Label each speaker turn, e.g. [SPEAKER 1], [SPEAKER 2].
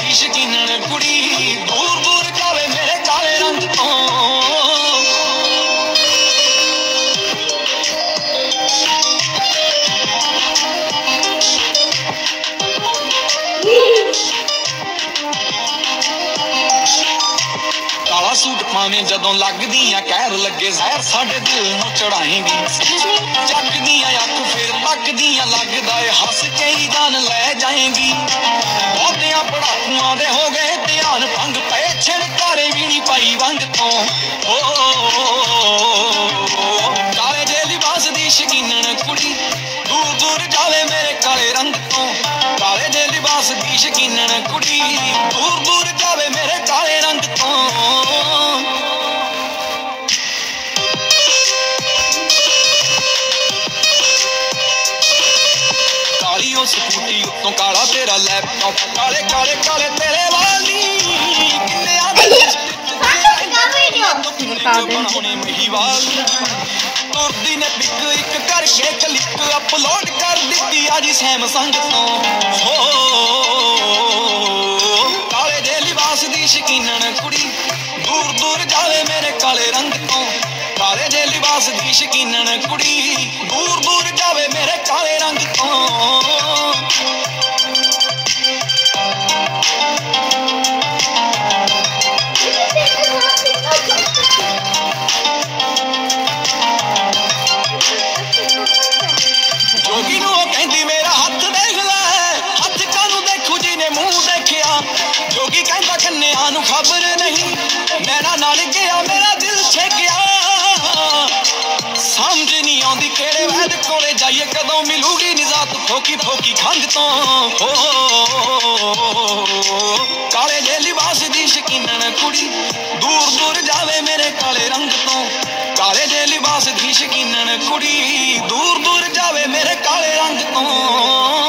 [SPEAKER 1] दी शकीनन कुड़ी दूर दूर जावे मेरे काले रंग तो। काला सूट पावे जदों लगदियां कहर लगे जहर साडे दिल नूं चढ़ाएंगी जगदियां अख फिर लगदियां लगदा है हस के ही जान ले जाएंगी। बहुतियां पड़ाकुआं दे हो गए ध्यान भंग पे छिड़कारे भी नहीं पाई वंग तो। काले जे लिबास दी शकीनन कुड़ी दूर दूर जावे मेरे काले रंग तो। काले जे लिबास दी शकीनन कुड़ी दूर दूर जावे मेरे काले रंग तो। काली ओ स्कूटी उत्तों काला तेरा लैपटॉप काले काले काले तेरे वाली किन्ने बनाने महिवाल तुरदी ने पिक एक करके क्लिक अपलोड कर दी आज सैमसंग तो। काले जे लिबास दी शकीनन कुड़ी दूर दूर जावे मेरे काले रंग तो। काले जे लिबास दी शकीनन कुड़ी दूर दूर जावे मेरे काले रंग तो। जोगी नूं कहंदी मेरा हथ देख लै हथ कानू देखू जिने मुंह देखिया। जोगी कहंदा कन्या नूं खबर नहीं नैना नाल गया मेरा दिल छेकिया। समझ नहीं आउंदी केड़े वैद कोले जाइए कदों मिलूगी निजात फोकी फोकी खंग तो। काले जे लिबास दी शकीनन कुड़ी दूर दूर जावे मेरे काले रंग तो। काले जे लिबास दी शकीनन कुड़ी दूर दूर जावे मेरे काले रंग तो।